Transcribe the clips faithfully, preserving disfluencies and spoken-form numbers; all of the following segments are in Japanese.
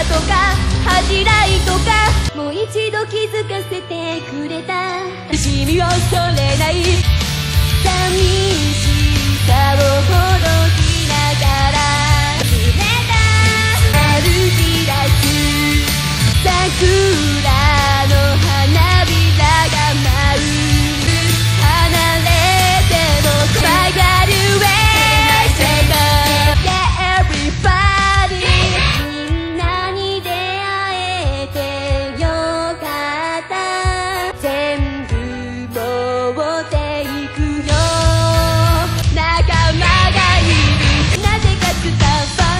とか恥じらいとかもう一度気づかせてくれた。しみを恐れない寂しさをほどきながら冷た歩き出す桜の花びらが舞う。離れても曲がる上世界 Yeah everybody みんなに出会えてよかった。全部持っていくよ仲間がいる。なぜか伝わ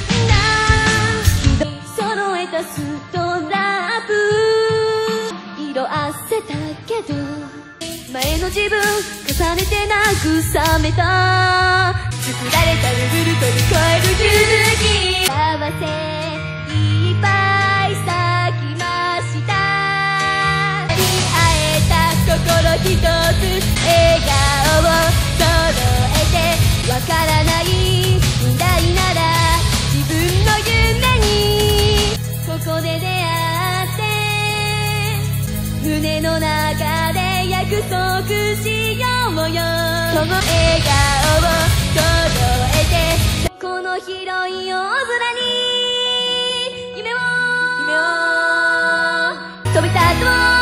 るな揃えたストラップ色あせたけど前の自分重ねて慰めた。作られたルール飛び越える勇気幸せいっぱい咲きました。出会えた心ひとつ笑顔を揃えてわからない未来なら自分の夢にここで出会って胸の中で約束しようよ。その笑顔を揃えてこの広い夜空に夢を夢を飛び立とう。